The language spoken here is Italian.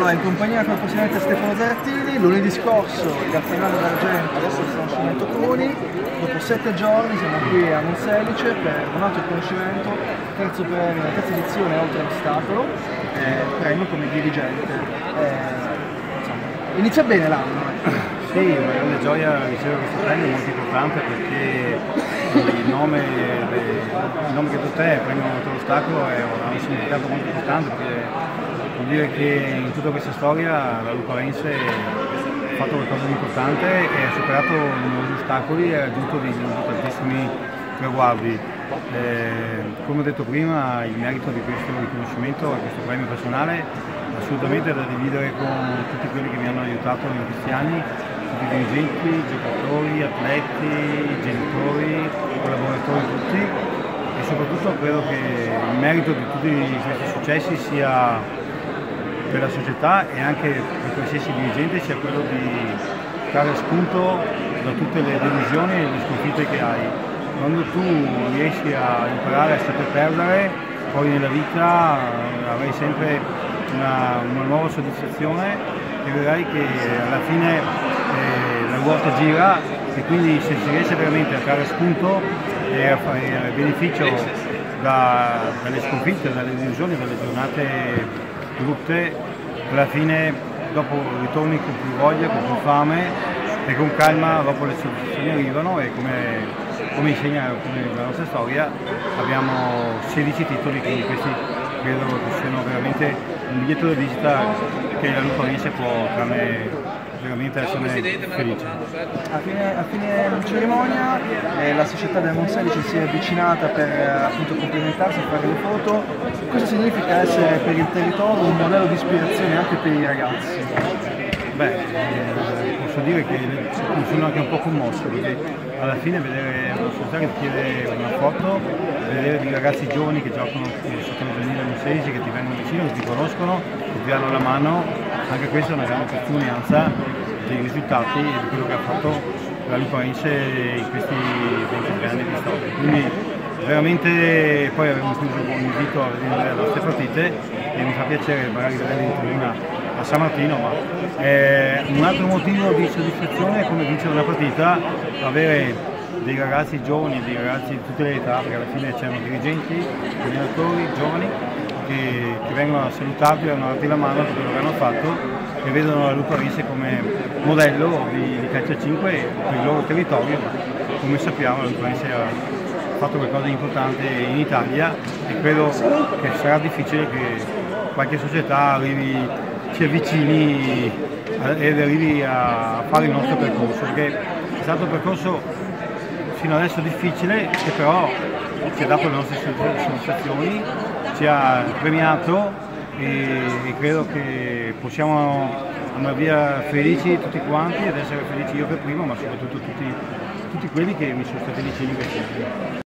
Allora, in compagnia con il presidente Stefano Zarattini, lunedì scorso il Galfanaro d'Argento, adesso sono Cimento Cruni, dopo 7 giorni siamo qui a Monselice per un altro riconoscimento, terza edizione oltre l'ostacolo, premio come dirigente. Insomma, inizia bene l'anno. Sì, una grande gioia ricevere questo premio, molto importante perché il nome che tu te, premio oltre l'ostacolo, ha un significato molto importante perché vuol dire che in tutta questa storia la Luparense ha fatto qualcosa di importante e ha superato numerosi ostacoli e ha raggiunto dei tantissimi traguardi. Come ho detto prima, il merito di questo riconoscimento, questo premio personale, assolutamente è da dividere con tutti quelli che mi hanno aiutato in questi anni, tutti i dirigenti, giocatori, atleti, genitori, collaboratori tutti, e soprattutto credo che il merito di tutti questi successi sia per la società e anche per qualsiasi dirigente sia quello di trarre spunto da tutte le delusioni e le sconfitte che hai. Quando tu riesci a imparare a saper perdere, poi nella vita avrai sempre una nuova soddisfazione e vedrai che alla fine la ruota gira, e quindi se si riesce veramente a trarre spunto e a fare beneficio dalle sconfitte, dalle delusioni, dalle giornate brutte, alla fine dopo ritorni con più voglia, con più fame e con calma, dopo le soddisfazioni arrivano, e come insegna la nostra storia abbiamo 16 titoli, quindi questi credo che siano veramente un biglietto da visita che la Luparense può veramente essere felice. A fine cerimonia la società del Monselice si è avvicinata per appunto complimentarsi e fare le foto. Cosa significa essere per il territorio un modello di ispirazione anche per i ragazzi? Posso dire che mi sono anche un po' commosso, perché alla fine vedere una società che ti chiede una foto, vedere dei ragazzi giovani che giocano sotto il giovanile Monselice, che ti vengono vicino, che ti conoscono, che ti danno la mano, anche questa è una grande testimonianza dei risultati e di quello che ha fatto la Luparense in questi 23 anni di storia. Quindi veramente poi abbiamo chiuso con un invito a vedere le nostre partite e mi fa piacere magari vedere in tribuna a San Martino, ma un altro motivo di soddisfazione è come vincere una partita, avere dei ragazzi giovani, dei ragazzi di tutte le età, perché alla fine c'erano dirigenti, allenatori, giovani che vengono a salutarti, a darti la mano per quello che hanno fatto e vedono la Luparense come modello di calcio a 5 per il loro territorio. Come sappiamo la Luparense ha fatto qualcosa di importante in Italia e credo che sarà difficile che qualche società si avvicini ed arrivi a fare il nostro percorso, perché è stato un percorso fino adesso difficile che però ci ha dato le nostre soddisfazioni, ci ha premiato e credo che possiamo andare via felici tutti quanti ed essere felici io per primo, ma soprattutto tutti quelli che mi sono stati vicini questi anni.